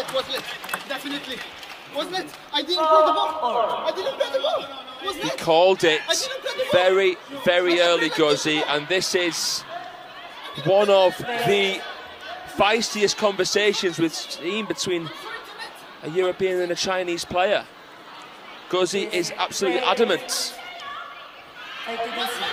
Was it? Definitely. Wasn't it? I didn't play the ball. I didn't play the ball. Wasn't He it? called it very, very early, Gauzy, and this is one of the feistiest conversations we've seen between a European and a Chinese player. Gauzy is absolutely adamant. I didn't see.